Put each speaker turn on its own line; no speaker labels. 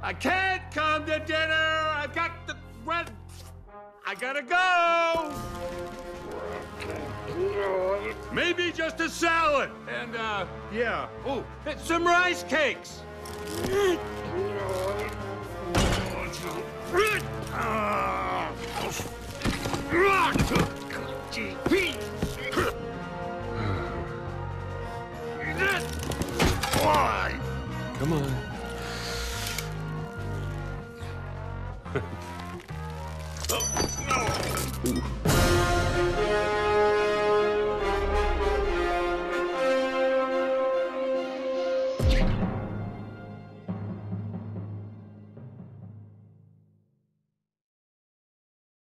I can't come to dinner. I've got the red. I gotta go. Maybe just a salad and yeah. Oh, some rice cakes. Come on. Oh, no. Ooh.